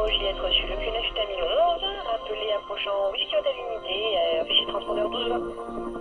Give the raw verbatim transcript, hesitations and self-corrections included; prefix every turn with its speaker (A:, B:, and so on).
A: numéro J S reçu le Q neuf mille onze, appelé approchant Whisky Hotel Unité, euh, affiché transpondeur douze vingt.